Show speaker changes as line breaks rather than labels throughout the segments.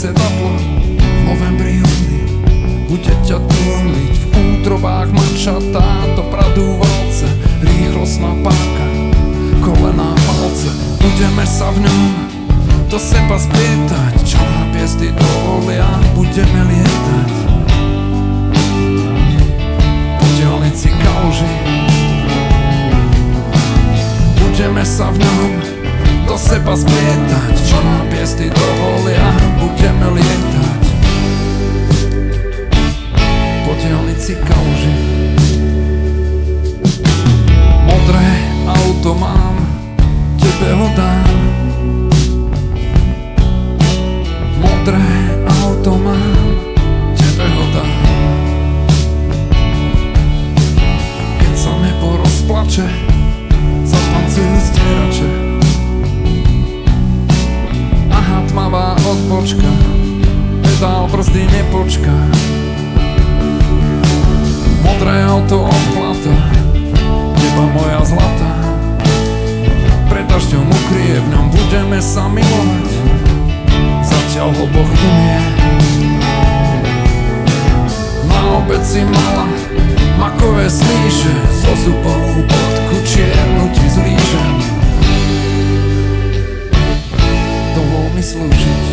sedadlo v novembri júni bude ťa túliť v útrobách mančatá, to pradúvalce, rýchlostná páka, kolená palce. Budeme sa v ňom do seba splietať, čo na piesty dovolia, budeme lietať po diaľnici Kaluži. Budeme sa v ňom do seba splietať, čo nám piesty dovolia, budeme lietať po diaľnici Kaluži. Modré auto mám, tebe ho dám. Modré auto mám, tebe ho dám. Keď sa nebo rozplače, zatancujú stierače. Aha, tmavá odpočka, pedál brzdy nepočká. Modré auto odplata, teba moja zlatá. Pred dažďom ukrie, v ňom budeme sa milovať, zatiaľ ho Boh umie. Na obed si mala makové smíše, zo zubov pod kučiernu ti zlížem. Dovol mi slúžiť.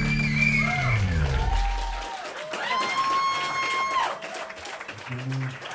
Mm-hmm.